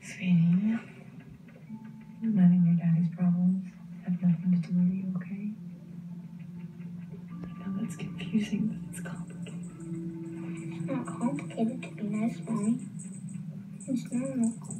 Sweetie, none of your daddy's problems have nothing to do with you, okay? I know that's confusing, but it's complicated. It's not complicated to be nice, Mommy. It's normal.